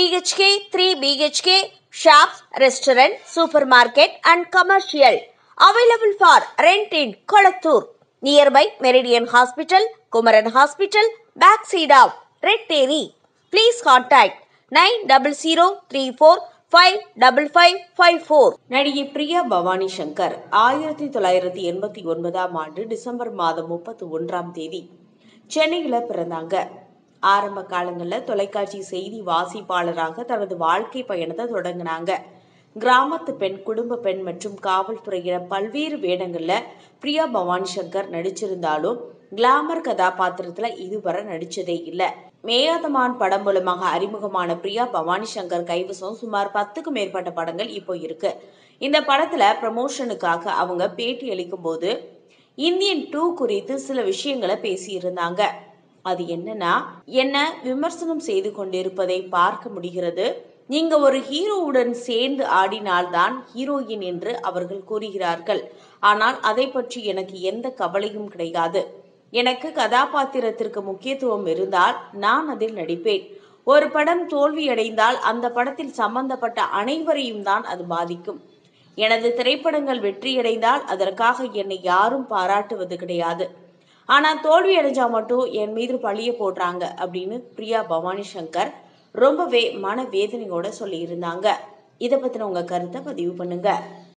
BHK, 3 BHK, shops, restaurant, supermarket and commercial. Available for rent in Kolattur. Nearby Meridian Hospital, Kumaran Hospital, backside of Red Terry. Please contact 9034555554. நடிகை Priya Bhavani Shankar 1989 December மாதம் 31 சென்னையில் பிறந்தாங்க. ஆரம்ப காலங்களில் தொலைக்காட்சி செய்தி வாசிப்பாளராக தனது வாழ்க்கை பயணத்தை தொடங்கினாங்க. கிராமத்து பெண், குடும்ப பெண் மற்றும் காவல்துறையினர் பல்வேறு வேடங்கள்ல பிரியா பவானி சங்கர் நடிச்சிருந்தாலும் கிளாமர் கதாபாத்திரத்துல இதுவரை நடிச்சதே இல்லை. மேயாதமான் படம் மூலமாக அறிமுகமான பிரியா பவானி சங்கர் கைவசம் சுமார் 10க்கும் மேற்பட்ட படங்கள் இப்போ இருக்கு. இந்த படத்துல ப்ரமோஷனுக்காக அவங்க பேட்டி அளிக்கும் போது இந்தியன் 2 குறித்து சில விஷயங்களை பேசியிருந்தாங்க. அது என்னன்னா, என்ன விமர்சனம் செய்து கொண்டிருப்பதை பார்க்க முடிகிறது. நீங்க ஒரு ஹீரோவுடன் சேர்ந்து ஆடினால்தான் ஹீரோயின் என்று அவர்கள் கூறுகிறார்கள். ஆனால் அதை பற்றி எனக்கு எந்த கவலையும் கிடையாது. எனக்கு கதாபாத்திரத்திற்கு முக்கியத்துவம் இருந்தால் நான் அதில் நடிப்பேன். ஒரு படம் தோல்வியடைந்தால் அந்த படத்தில் சம்பந்தப்பட்ட அனைவரையும் தான் அது பாதிக்கும். எனது திரைப்படங்கள் வெற்றியடைந்தால் அதற்காக என்னை யாரும் பாராட்டுவது கிடையாது. ஆனா தோல்வி அடைஞ்சா மட்டும் என் மீது பழிய போடுறாங்க அப்படின்னு பிரியா பவானி சங்கர் ரொம்பவே மனவேதனையோட சொல்லி இருந்தாங்க. இதை பத்தின உங்க கருத்தை பதிவு பண்ணுங்க.